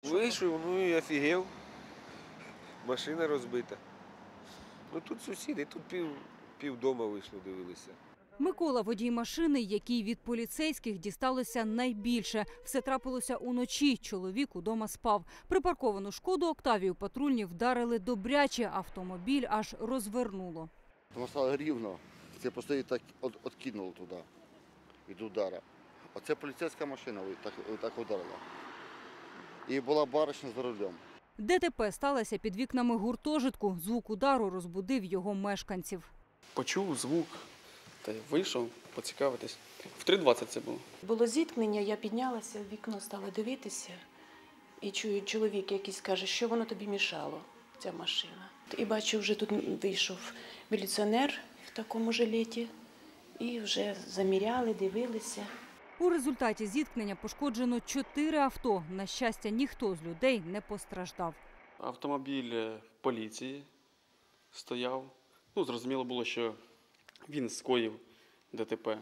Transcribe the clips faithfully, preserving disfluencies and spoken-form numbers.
Вийшов, ну і офігел. Машина розбита. Ну тут сусіди, тут пів, пів дома вийшло, дивилися. Микола – водій машини, якій від поліцейських дісталося найбільше. Все трапилося уночі. Чоловік удома спав. Припарковану «Шкоду Октавію» патрульні вдарили добряче. Автомобіль аж розвернуло. Воно стало рівно. Це просто її так відкинуло туди від удара. Оце поліцейська машина так, так ударила. І була баришня за рулем. ДТП сталося під вікнами гуртожитку. Звук удару розбудив його мешканців. Почув звук та й вийшов поцікавитись. В три двадцять це було. Було зіткнення, я піднялася, в вікно стала дивитися. І чую, чоловік якийсь каже, що воно тобі мішало, ця машина. І бачу, вже тут вийшов міліціонер в такому жилеті. І вже заміряли, дивилися. У результаті зіткнення пошкоджено чотири авто. На щастя, ніхто з людей не постраждав. Автомобіль поліції стояв. Ну, зрозуміло було, що він скоїв ДТП.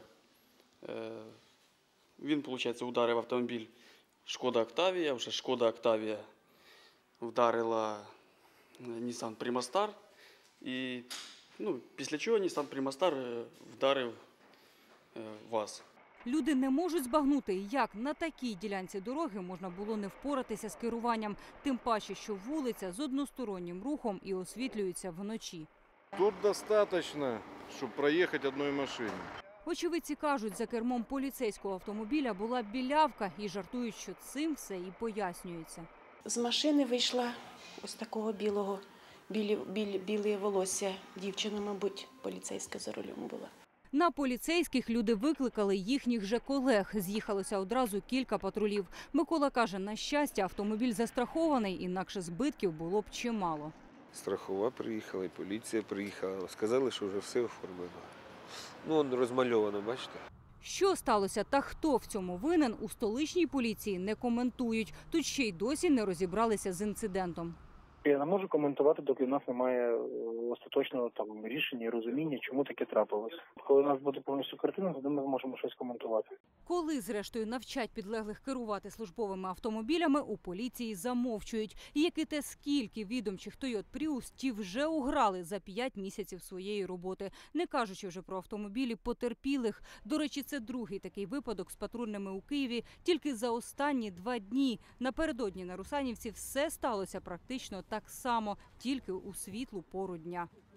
Він, виходить, ударив автомобіль «Шкода Октавія». Вже «Шкода Октавія» вдарила Nissan Примастар. І ну, після чого Nissan Примастар вдарив ВАЗ. Люди не можуть збагнути, як на такій ділянці дороги можна було не впоратися з керуванням. Тим паче, що вулиця з одностороннім рухом і освітлюється вночі. Тут достатньо, щоб проїхати одною машиною. Очевидці кажуть, за кермом поліцейського автомобіля була білявка і жартують, що цим все і пояснюється. З машини вийшла ось такого білого, білі, білі, біле волосся. Дівчина, мабуть, поліцейська за рулем була. На поліцейських люди викликали їхніх же колег. З'їхалося одразу кілька патрулів. Микола каже, на щастя, автомобіль застрахований, інакше збитків було б чимало. Страхова приїхала, і поліція приїхала. Сказали, що вже все оформлено. Ну, он розмальовано, бачите? Що сталося та хто в цьому винен, у столичній поліції не коментують. Тут ще й досі не розібралися з інцидентом. Я не можу коментувати, доки в нас немає остаточного там рішення і розуміння, чому таке трапилось. Коли у нас буде повністю картина, тоді ми зможемо щось коментувати. Коли, зрештою, навчать підлеглих керувати службовими автомобілями, у поліції замовчують. І як і те, скільки відомчих Toyota Prius ті вже уграли за п'ять місяців своєї роботи. Не кажучи вже про автомобілі потерпілих. До речі, це другий такий випадок з патрульними у Києві тільки за останні два дні. Напередодні на Русанівці все сталося практично так само, тільки у світлу пору дня.